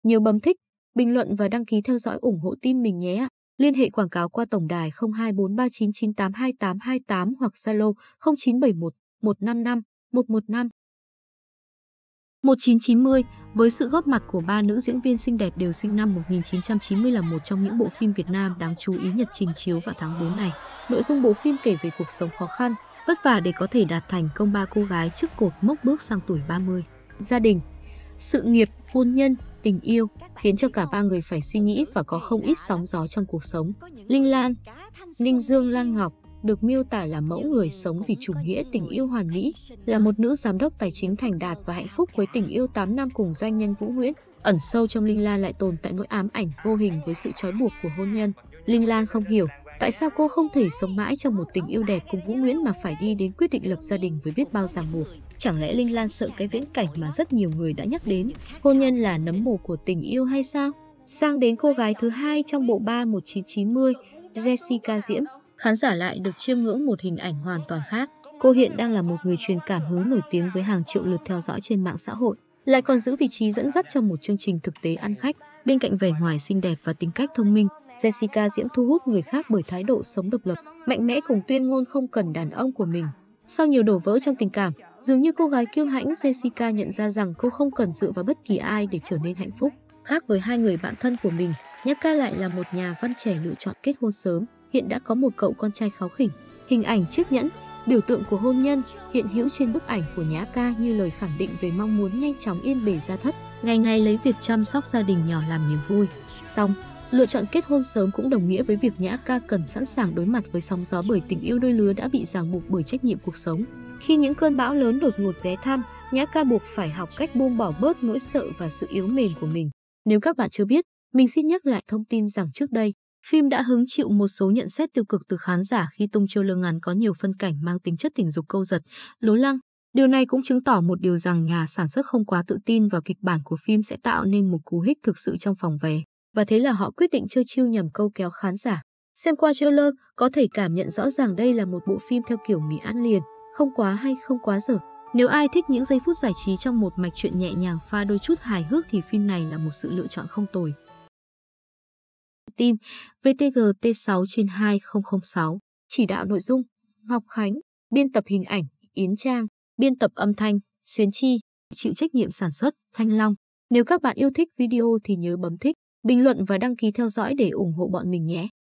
Nhớ bấm thích, bình luận và đăng ký theo dõi ủng hộ team mình nhé ạ. Liên hệ quảng cáo qua tổng đài 0243998828 hoặc Zalo 0971 155 115. 1990, với sự góp mặt của ba nữ diễn viên xinh đẹp đều sinh năm 1990 là một trong những bộ phim Việt Nam đáng chú ý nhất trình chiếu vào tháng 4 này. Nội dung bộ phim kể về cuộc sống khó khăn, vất vả để có thể đạt thành công ba cô gái trước cột mốc bước sang tuổi 30. Gia đình, sự nghiệp, hôn nhân, tình yêu khiến cho cả ba người phải suy nghĩ và có không ít sóng gió trong cuộc sống. Linh Lan, Ninh Dương Lan Ngọc được miêu tả là mẫu người sống vì chủ nghĩa tình yêu hoàn mỹ, là một nữ giám đốc tài chính thành đạt và hạnh phúc với tình yêu 8 năm cùng doanh nhân Vũ Nguyễn. Ẩn sâu trong Linh Lan lại tồn tại nỗi ám ảnh vô hình với sự trói buộc của hôn nhân. Linh Lan không hiểu tại sao cô không thể sống mãi trong một tình yêu đẹp cùng Vũ Nguyễn mà phải đi đến quyết định lập gia đình với biết bao ràng buộc. Chẳng lẽ Linh Lan sợ cái viễn cảnh mà rất nhiều người đã nhắc đến, hôn nhân là nấm mồ của tình yêu hay sao? Sang đến cô gái thứ hai trong bộ ba 1990, Jessica Diễm, khán giả lại được chiêm ngưỡng một hình ảnh hoàn toàn khác. Cô hiện đang là một người truyền cảm hứng nổi tiếng với hàng triệu lượt theo dõi trên mạng xã hội, lại còn giữ vị trí dẫn dắt trong một chương trình thực tế ăn khách. Bên cạnh vẻ ngoài xinh đẹp và tính cách thông minh, Jessica Diễm thu hút người khác bởi thái độ sống độc lập, mạnh mẽ cùng tuyên ngôn không cần đàn ông của mình. Sau nhiều đổ vỡ trong tình cảm, dường như cô gái kiêu hãnh Jessica nhận ra rằng cô không cần dựa vào bất kỳ ai để trở nên hạnh phúc. Khác với hai người bạn thân của mình, Nhã Ca lại là một nhà văn trẻ lựa chọn kết hôn sớm, hiện đã có một cậu con trai kháu khỉnh. Hình ảnh chiếc nhẫn, biểu tượng của hôn nhân, hiện hữu trên bức ảnh của Nhã Ca như lời khẳng định về mong muốn nhanh chóng yên bề gia thất, ngày ngày lấy việc chăm sóc gia đình nhỏ làm niềm vui. Song, lựa chọn kết hôn sớm cũng đồng nghĩa với việc Nhã Ca cần sẵn sàng đối mặt với sóng gió bởi tình yêu đôi lứa đã bị ràng buộc bởi trách nhiệm cuộc sống. Khi những cơn bão lớn đột ngột ghé thăm, Nhã Ca buộc phải học cách buông bỏ bớt nỗi sợ và sự yếu mềm của mình. Nếu các bạn chưa biết, mình xin nhắc lại thông tin rằng trước đây, phim đã hứng chịu một số nhận xét tiêu cực từ khán giả khi tung trailer ngắn có nhiều phân cảnh mang tính chất tình dục câu giật, lố lăng. Điều này cũng chứng tỏ một điều rằng nhà sản xuất không quá tự tin vào kịch bản của phim sẽ tạo nên một cú hích thực sự trong phòng vé. Và thế là họ quyết định chơi chiêu nhằm câu kéo khán giả. Xem qua trailer, có thể cảm nhận rõ ràng đây là một bộ phim theo kiểu mì ăn liền, không quá hay không quá dở. Nếu ai thích những giây phút giải trí trong một mạch truyện nhẹ nhàng pha đôi chút hài hước thì phim này là một sự lựa chọn không tồi. Team VTG T6/2006, chỉ đạo nội dung Ngọc Khánh, biên tập hình ảnh Yến Trang, biên tập âm thanh Xuyến Chi, chịu trách nhiệm sản xuất Thanh Long. Nếu các bạn yêu thích video thì nhớ bấm thích, bình luận và đăng ký theo dõi để ủng hộ bọn mình nhé.